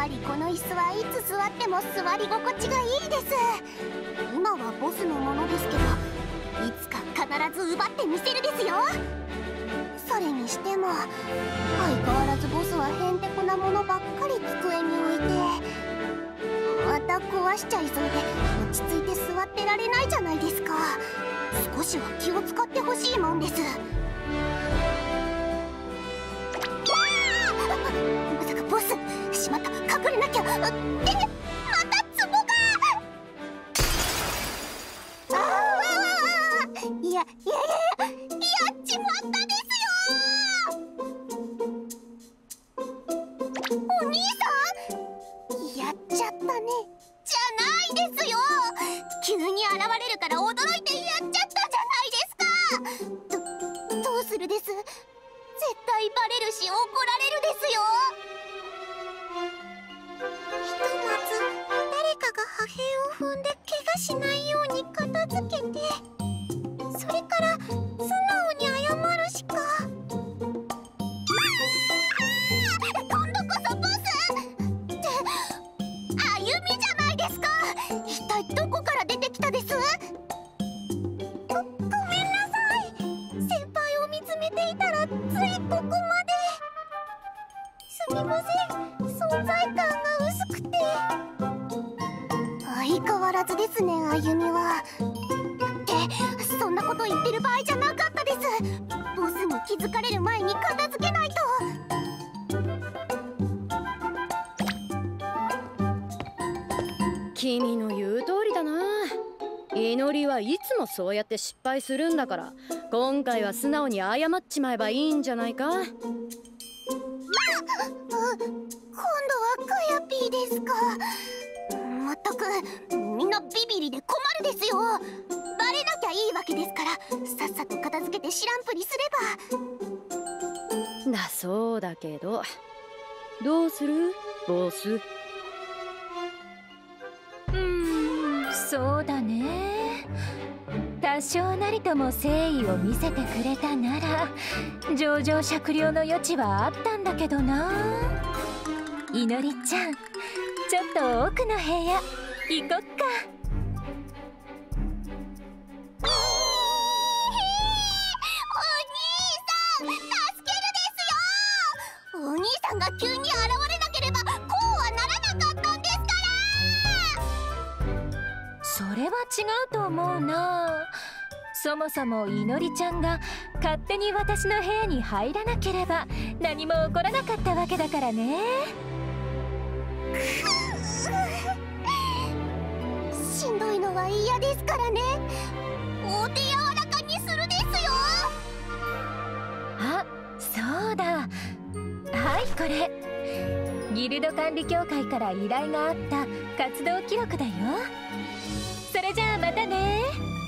ぱりこの椅子はいつ座っても座り心地がいいです。今はボスのものですけど、いつか必ず奪ってみせるですよ。それにしても相変わらずボスはへんてこなものばっかり机に置いて、また壊しちゃいそうで落ち着いて座ってられないじゃないですか。少しは気を使ってほしいもんです。まさかボス、しまった、隠れなきゃ。またツボが。やっちまったですよ。お兄さん、やっちゃったね。じゃないですよ。急に現れるから驚いてやっちゃったじゃないですか。どうするです？絶対バレるし怒られるですよ。ひとまず誰かが破片を踏んで怪我しないように片付けて、それから素直に謝るしか。今度こそボスって歩みじゃないですか。一体どこから出てきたです？ごめんなさい。先輩を見つめていたらついここまで。すみません、存在感が薄くて。相変わらずですね、歩みは。ってそんなこと言ってる場合じゃなかったです。ボスに気づかれる前に片付けないと。 君の言う通りだな。祈りはいつもそうやって失敗するんだから、今回は素直に謝っちまえばいいんじゃないか。 今度はカヤピーですか。まったくみんなビビりで困るですよ。バレなきゃいいわけですから、さっさと片付けて知らんぷりすれば。 だそうだけど、どうするボス？ そうだね。多少なりとも誠意を見せてくれたなら情状酌量の余地はあったんだけどな。いのりちゃん、ちょっと奥の部屋行こっか。 お兄さんが急に現れなければこうはならなかったんですから。 それは違うと思うな。そもそもいのりちゃんが勝手に私の部屋に入らなければ何も起こらなかったわけだからね。 しんどいのは嫌ですからね。お手柔らかにするですよ。 あ、そうだ。はい、これギルド管理協会から依頼があった活動記録だよ。それじゃあまたね。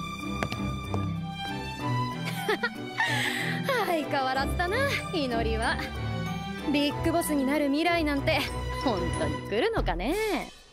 相変わらずだな、祈りは。ビッグボスになる未来なんて本当に来るのかね。